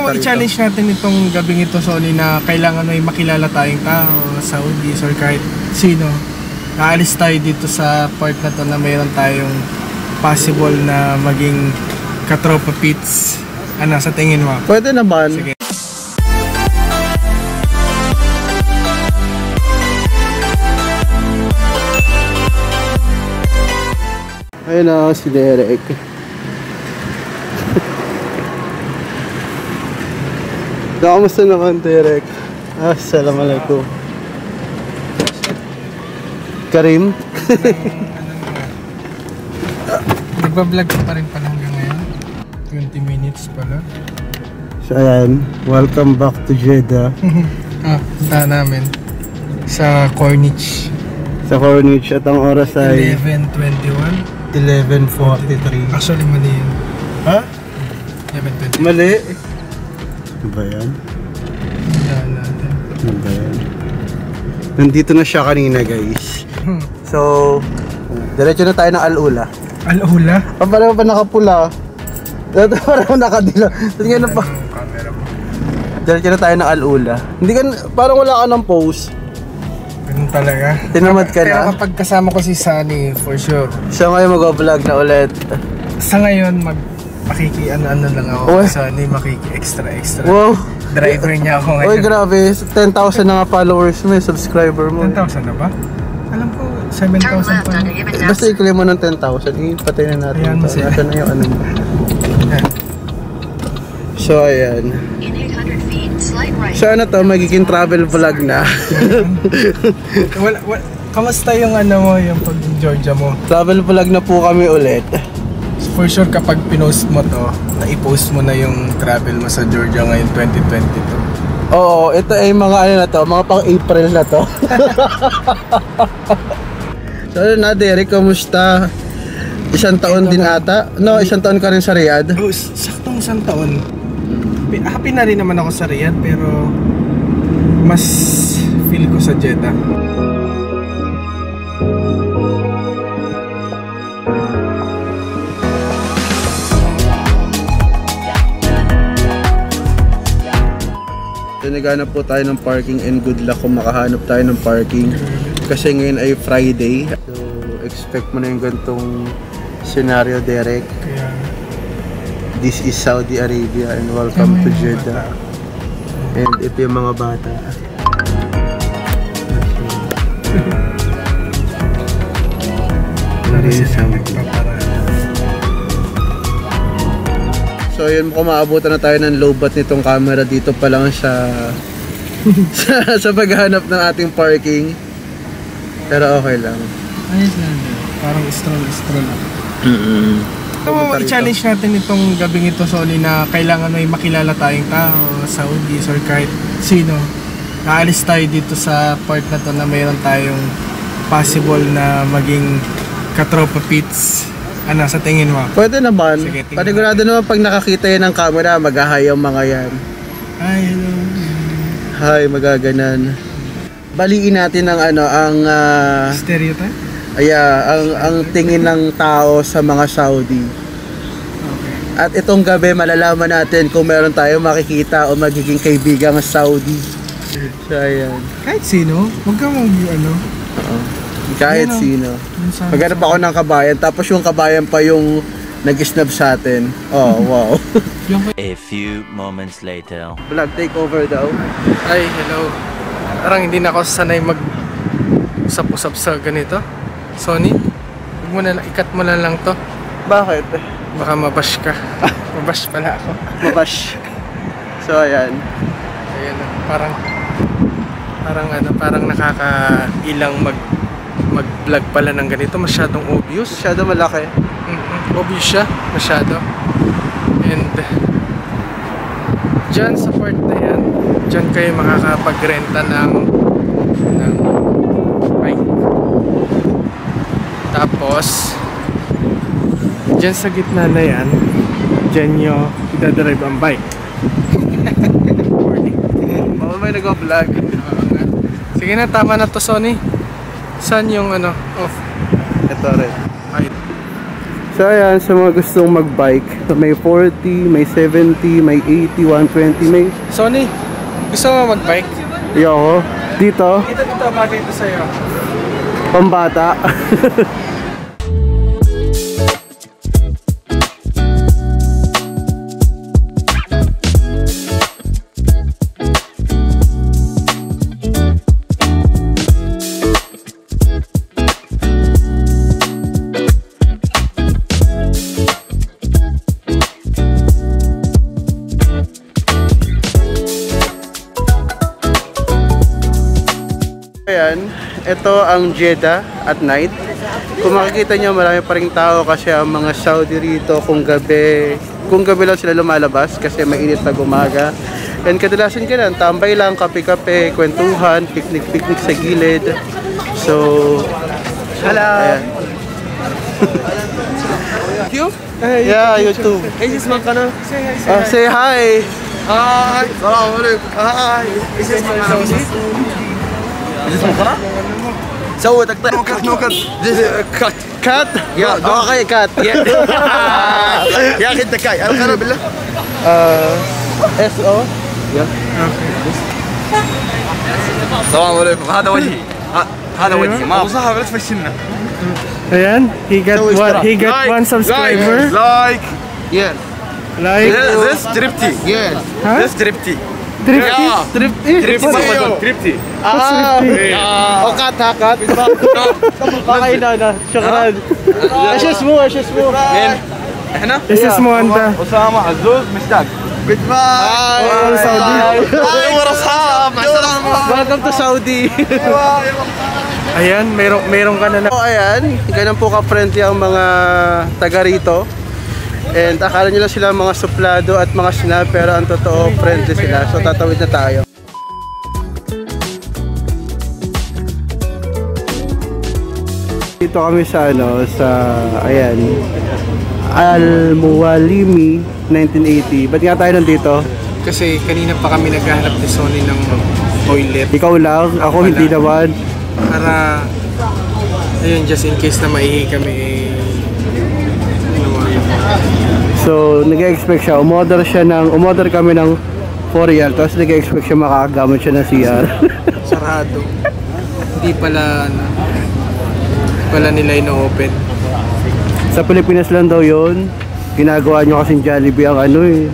mo i-challenge natin itong gabing ito, Sonny, na kailangan may makilala tayong tao, Saudis or kahit sino. Aalis tayo dito sa part na to na mayroon tayong possible na maging katropa pits. Ano, sa tingin mo? Pwede naman. Sige. Ayun na si Derek. Kamusta naman, Derek? Assalamualaikum. Karim? Nagbablog ka pa rin pala hanggang ngayon. 20 minutes pala. So ayan, welcome back to Jeddah. Punta namin sa Corniche. Sa Corniche at ang oras ay 11:21. 11:43. Actually, mali yun. Ha? 11:20. Mali. Ano ba yan? Ano ba yan? Nandito na siya kanina, guys. So, diretso na tayo ng Al-Ula. Al-Ula? Parang pa nakapula. Parang nakadila. Tingnan na pa. Diretso na tayo ng Al-Ula. Hindi ka, parang wala ka ng pose. Ganun talaga. Tinamad ka na. Pero kapag kasama ko si Sunny, for sure. So ngayon mag-vlog na ulit. Sa ngayon, ano lang ako. Uy. Sunny, extra. Wow. Driver niya ako ngayon. Uy, grabe. 10,000 na nga followers mo, subscriber mo. 10,000 na ba? Alam ko, 7,000 pa. Basta i-claim mo ng 10,000. Patay na natin. Ayan, masaya. Nasaan na yung ano mo. So, ayan. So, ano to? Magiging travel vlog na. Kamusta yung ano mo, yung pag-Georgia mo? Travel vlog na po kami ulit. For sure, kapag pinost mo to, na-i-post mo na yung travel mo sa Georgia ngayon 2022. Oo, ito ay mga ano na to, mga pang-April na to. So, ano na, Derek, kamusta? Isang taon din ata? No, isang taon ka rin sa Riyadh? Oh, saktong isang taon. Happy na rin naman ako sa Riyadh, pero mas feel ko sa Jeddah. So, naghanap po tayo ng parking and good luck kung makahanap tayo ng parking. Kasi ngayon ay Friday. So, expect mo na yung gantong scenario, Derek. Kaya, This is Saudi Arabia and welcome to Jeddah. And ito yung mga bata. So yun, kung maabutan na tayo ng low bat nitong camera dito pa lang sa sa paghahanap ng ating parking. Pero okay lang. ayos lang. Parang stroll lang. I-challenge natin itong gabing ito, Sonny, na kailangan may makilala tayong tao, Saudis or kahit sino. Aalis tayo dito sa part na to na mayroon tayong possible na maging katropa pits. Ano, sa tingin mo? Pwede naman. Sige, panigurado naman pag nakakita yan ng camera, mag-hi ang mga yan. Hi, hello. Hi, magaganan. Baliin natin ang ano, ang Stereotype? ang tingin ng tao sa mga Saudi. Okay. At itong gabi malalaman natin kung meron tayong makikita o magiging kaibigang Saudi. So ayan. Kahit sino? Huwag ka ano. Kahit sino. Maghanap ako ng kabayan, tapos yung kabayan pa yung nag-snap sa atin. Oh, wow. A few moments later. Vlog takeover daw. Ay, hello. Parang hindi na ako sanay mag-usap-usap sa ganito. Sonny, huwag mo na, ikat mo na lang to. Bakit? Baka mabash ka. Mabash pala ako. Mabash. So ayan. Ayan, parang nakakailang mag-vlog pala ng ganito. Masyadong obvious. Masyado malaki. Obvious siya, masyado. And dyan sa part na yan, dyan kayo makakapagrenta ng bike. Tapos dyan sa gitna na yan, dyan nyo idadrive ang bike. Baka may nag-vlog. Sige na, tama na to, Sonny. Saan yung ano? Off. Ito rin. Ay. So ayan, sa mga gustong mag-bike, may 40, may 70, may 80, 120, may... Sony, gusto mo mag-bike? Yo, dito, Dito, mati ito sa'yo. pambata. Ayan, ito ang Jeddah at night. Kung makikita nyo, marami pa ring tao kasi ang mga Saudi rito kung gabi lang sila lumalabas kasi mainit na umaga. And kadalasan ka lang, tambay lang, kape-kape, kwentuhan, picnic sa gilid. So, hello! You? Yeah, YouTube. Hey, this man ka na? Say hi! Hi! Assalamualaikum! Hi! Is this my Saudi? اسمه قناة؟ سوي تقطيع نوكت كات Cat? يا Okay, cat. يا اخي انت كاي القناة بالله SO? السلام عليكم هذا وجهي هذا وجهي ما صاحب لا تفشلنا Ayan, he got one subscriber. لايك Yes. Like, this تريبتي Yes. huh? this تريبتي Tripty? تريبتي O cat ha, cat? Okay na. Shukran. Ashes mo. مين؟ احنا؟ This is Moanda. اسامة عزوز مشتاق جود باي All Saudi. ور اصحاب مع السلامة Welcome to Saudi. Ayan, meron ka na So ayan, ganun po ka-friendly ang mga taga rito. And akala nyo lang sila mga suplado at mga snap, pero ang totoo friendly sila. So tatawid na tayo. Dito kami sa ayan, Al-Muwalimi 1980. Ba't nga tayo nandito? Kasi kanina pa kami naghahanap ni Sony ng toilet Ikaw lang, ako hindi naman. para ayun, just in case na maihi kami So, nag-expect siya, umorder kami ng 4 real, tapos nag-expect siya makakagamit siya ng CR. sarado. Hindi pala nila ino-open. Sa Pilipinas lang daw yun, ginagawa nyo kasing Jollibee ang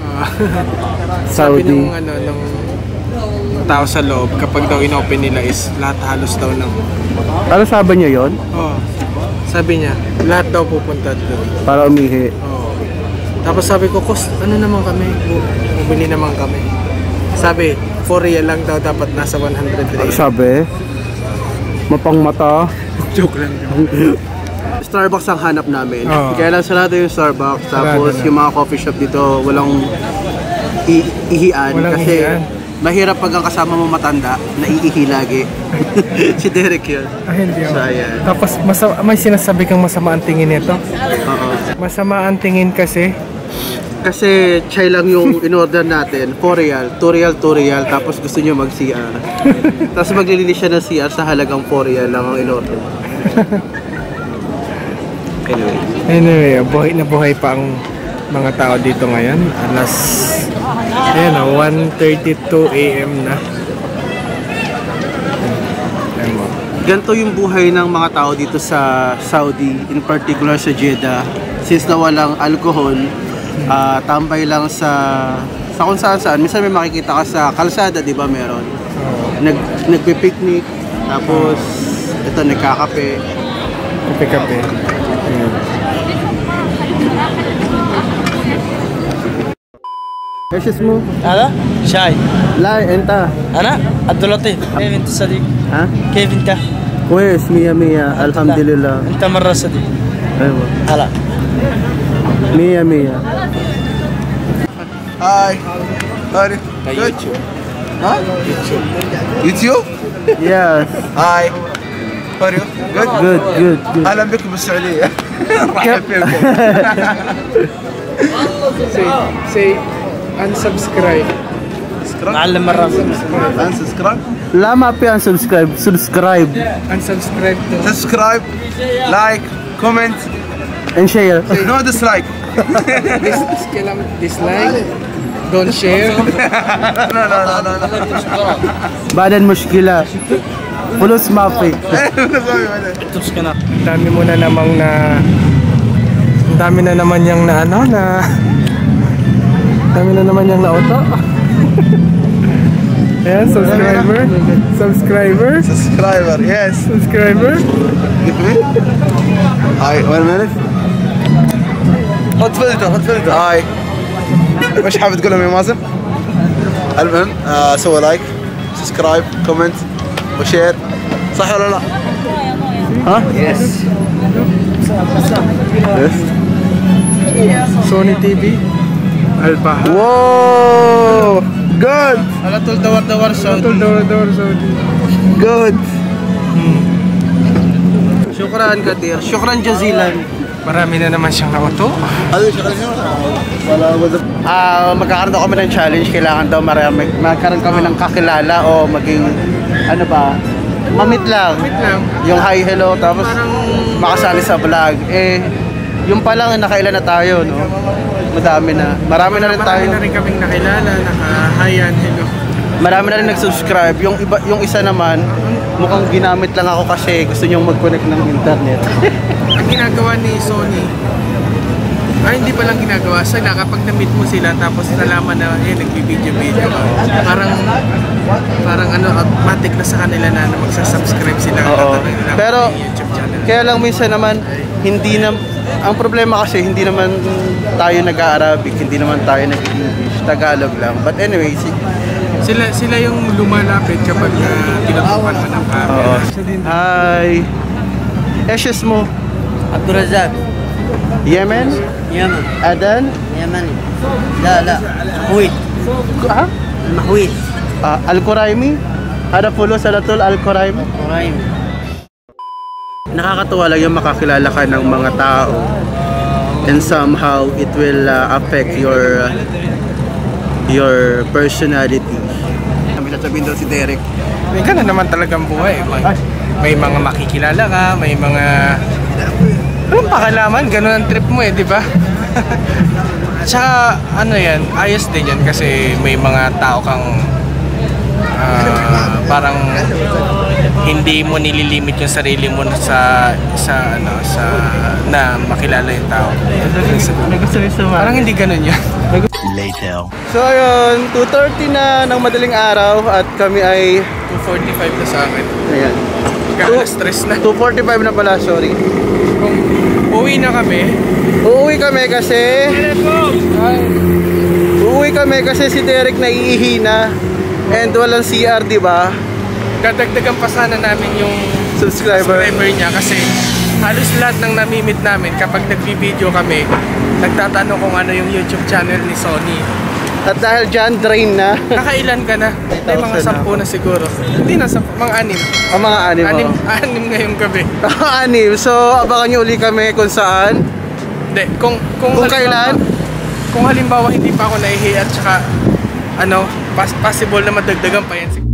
Sabi Saudi. nung tao sa loob, kapag daw inopen nila is lahat halos daw ng Ano sabi niya yon? sabi niya, lahat daw pupunta doon. Para umihi. Tapos sabi ko, ano naman kami? Bumili naman kami. Sabi, 4 real lang daw dapat nasa 100 real. Sabi, mapangmata. Joke lang yun. Starbucks ang hanap namin. Oo. Kaya lang sarado yung Starbucks. Tapos Sarado na. yung mga coffee shop dito, walang ihian. Walang kasi ihian. mahirap pag ang kasama mo matanda, naiihi lagi. Si Derek yun. Hindi So, ayan. Tapos may sinasabi kang masama ang tingin nito. Oo. Masama ang tingin kasi Kasi chai lang yung in-order natin, 4 real, 2 real, 2 real, tapos gusto nyo mag-CR. Tapos maglilinis siya ng CR sa halagang 4 real lang ang in-order. Anyway, buhay na buhay pa ang mga tao dito ngayon. Alas 1:32 AM na. Ayan mo. Ganito yung buhay ng mga tao dito sa Saudi, in particular sa Jeddah. Since na walang alcohol, tambay lang sa kung saan. Minsan may makikita ka sa kalsada, di ba meron? Nagpe-picnic, tapos ito nagkakape. Kape-kape. Ayan. Kashes mo? هذا شاي La, enta. انا عبد اللطيف كيف انت صديق؟ Ha? كيف انت؟ Kwes, mia. Alhamdulillah. انت مرة صديق Aywa. هلا Mia. هاي هاي YouTube. ها؟ يوتيوب؟ Yes. هاي How are you? Good? Good. اهلا بكم بالسعودية مرحبا فيكم Say unsubscribe. معلم مرة Unsubscribe? Lama pa yan, subscribe. Unsubscribe to. سبسكرايب لايك كومنت And share. No dislike. Dislike. Don't share. No. Badan mushkila. Fulus mafi. Ang dami mo na namang na... Ang dami na naman yung na ano na... Ang dami na naman yung na-auto. Ayan, subscriber. Subscriber. Subscriber, yes. Subscriber. هاي 1 minute. حط فلتر هاي. مش حابب تقول لهم يا مازن؟ المهم سووا لايك سبسكرايب كومنت وشير صح ولا لا؟ Huh? يس Sony TV. Albaha. Whoa! Good! Alatul dawar-dawar Saudi. Alatul dawar-dawar Saudi. Good! Shukran Kadir. Shukran jazilan. Marami na naman siyang na-auto. Magkakaroon daw kami ng challenge. Kailangan daw magkaroon kami ng kakilala o maging ano ba? Mamit lang. Yung hi, hello, tapos makasali sa vlog. Yung pa lang nakailan na tayo, no? Madami na. Marami na rin tayo. Marami na rin kaming nakilala, naka-hi and hello. Marami na rin nag-subscribe. Yung isa naman, mukhang ginamit lang ako kasi gusto niyong mag-connect ng internet. Ang ginagawa ni Sony, hindi pa lang ginagawa. Kapag na-meet mo sila tapos nalaman na nagbibideo-video ka, parang automatic na sa kanila na magsasubscribe sila. Oo. Pero, YouTube channel. kaya lang minsan naman, ang problema kasi hindi naman tayo nag-Arabic, hindi naman tayo nag-English, Tagalog lang. But anyway, Sila yung lumalapit kapag tinutukan mo ng camera. hi! Ashes mo? عبد الرزاق Yemen? يمن Adan? يمني لا المحويت Ha? المحويت Al-Quraimi? Ada pulo sa Latul Al-Quraimi? قريب Nakakatuwa lang yung makakilala ka ng mga tao and somehow it will affect your personality. Kami nasabihin daw si Derek. May ganun naman talagang buhay. May mga makikilala ka, may mga... Anong pakalaman? Ganun ang trip mo di ba? Tsaka, ayos din yan kasi may mga tao kang parang hindi mo nililimit yung sarili mo sa na makilala yung tao. Parang hindi ganun yan. Later. So ayun, 2:30 na ng madaling araw at kami ay 2:45 na sa akin. ayan. Kaya stress na. 2:45 na pala, sorry. Kung uwi na kami, Uuwi kami kasi si Derek naiihina and walang CR, di ba? dadagdagan pa sana namin yung Subscriber. niya kasi halos lahat ng namimit namin kapag nagbi-video kami, nagtatanong kung ano yung YouTube channel ni Sony. At dahil dyan, drain na. Nakailan ka na? May mga 10 na siguro. Hindi na 10, mga 6. Ang mga anim. Anim ngayong gabi. Anim. So, abangan nyo uli kami kung saan. Hindi, kung kailan? Kung halimbawa hindi pa ako nahihiya at saka possible na madagdagan pa yan.